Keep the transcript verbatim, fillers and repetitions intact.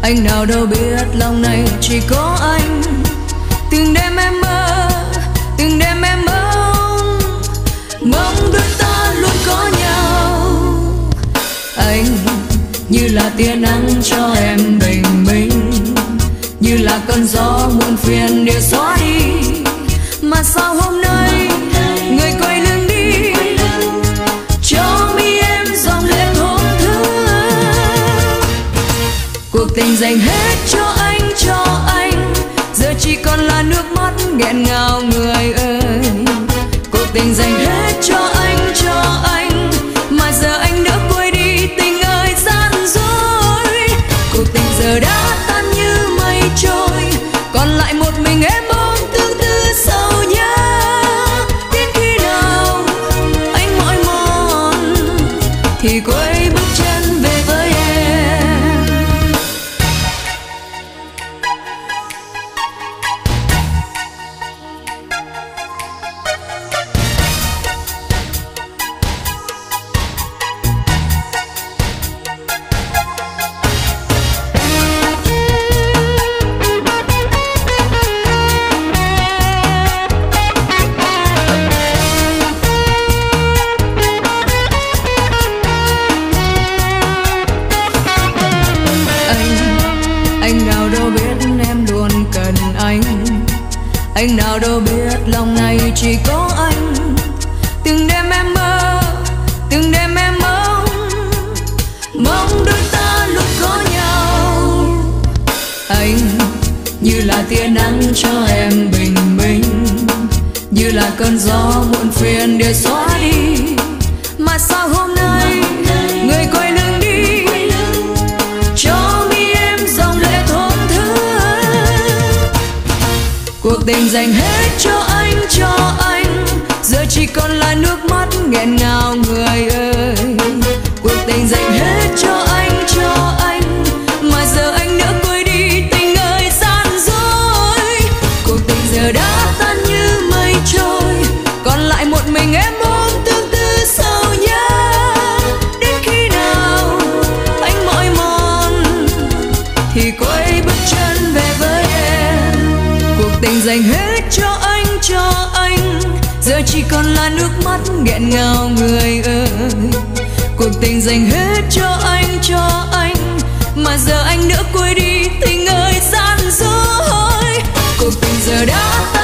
Anh nào đâu biết lòng này chỉ có anh. Từng đêm em mơ, từng đêm em mong, mong đôi ta luôn có nhau. Anh như là tia nắng cho em bình minh, như là cơn gió muộn phiền để xóa đi. Mà sao hôm nay người quay lưng đi, cho mi em dòng lệ thốn thương. Cuộc tình dành hết cho anh, cho anh, giờ chỉ còn là nước mắt nghẹn ngào người ơi. Cuộc tình dành hết cho anh, cho anh, mà giờ anh đã quên đi tình ơi gian dối. Cuộc tình giờ đã tan như mây trôi, còn lại một mình em ôm tương tư sầu nhớ. Đến khi nào anh mỏi mòn thì quay bước chân về với em. Anh nào đâu biết lòng này chỉ có anh. Từng đêm em mơ, từng đêm em mong, mong đôi ta luôn có nhau. Anh như là tia nắng cho em bình minh, như là cơn gió muộn phiền để xóa đi. Mà sao hôm nay người quay lưng đi, cho mi em dòng lệ thốn thương. Cuộc tình dành hết cho anh, cho anh, giờ chỉ còn là nước mắt nghẹn ngào người ơi. Cuộc tình dành hết cho anh, cho anh, mà giờ anh đã quên đi tình ơi gian dối. Cuộc tình giờ đã tan như mây trôi, còn lại một mình em ôm tương tư sầu nhớ. Đến khi nào anh mỏi mòn thì quay bước chân về với em. Cuộc tình dành hết cho anh, cho anh, giờ chỉ còn là nước mắt nghẹn ngào người ơi. Cuộc tình dành hết cho anh, cho anh, mà giờ anh đã quên đi tình ơi gian dối. Cuộc tình giờ đã